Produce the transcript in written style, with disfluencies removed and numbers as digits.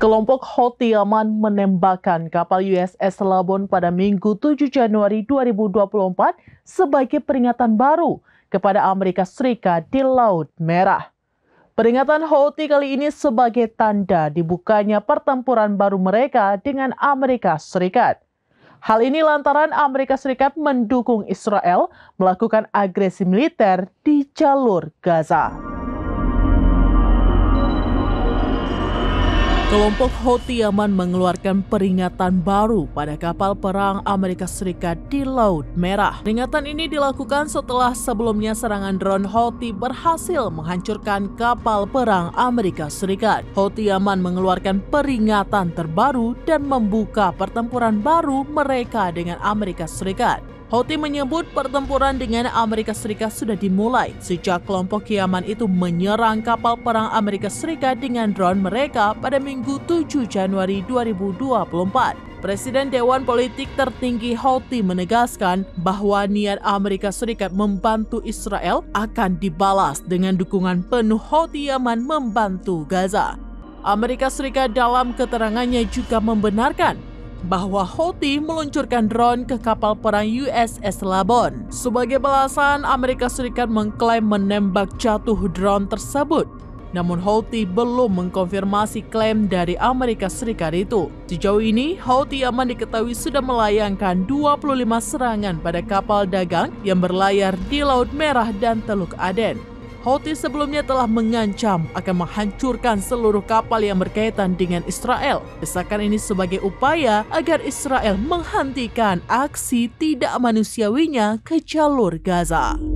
Kelompok Houthi Yaman menembakkan kapal USS Labon pada Minggu 7 Januari 2024 sebagai peringatan baru kepada Amerika Serikat di Laut Merah. Peringatan Houthi kali ini sebagai tanda dibukanya pertempuran baru mereka dengan Amerika Serikat. Hal ini lantaran Amerika Serikat mendukung Israel melakukan agresi militer di jalur Gaza. Kelompok Houthi Yaman mengeluarkan peringatan baru pada kapal perang Amerika Serikat di Laut Merah. Peringatan ini dilakukan setelah sebelumnya serangan drone Houthi berhasil menghancurkan kapal perang Amerika Serikat. Houthi Yaman mengeluarkan peringatan terbaru dan membuka pertempuran baru mereka dengan Amerika Serikat. Houthi menyebut pertempuran dengan Amerika Serikat sudah dimulai sejak kelompok Yaman itu menyerang kapal perang Amerika Serikat dengan drone mereka pada Minggu 7 Januari 2024. Presiden Dewan Politik Tertinggi Houthi menegaskan bahwa niat Amerika Serikat membantu Israel akan dibalas dengan dukungan penuh Houthi Yaman membantu Gaza. Amerika Serikat dalam keterangannya juga membenarkan bahwa Houthi meluncurkan drone ke kapal perang USS Labon. Sebagai balasan, Amerika Serikat mengklaim menembak jatuh drone tersebut. Namun Houthi belum mengkonfirmasi klaim dari Amerika Serikat itu. Sejauh ini, Houthi Yaman diketahui sudah melayangkan 25 serangan pada kapal dagang yang berlayar di Laut Merah dan Teluk Aden. Houthi sebelumnya telah mengancam akan menghancurkan seluruh kapal yang berkaitan dengan Israel. Desakan ini sebagai upaya agar Israel menghentikan aksi tidak manusiawinya ke jalur Gaza.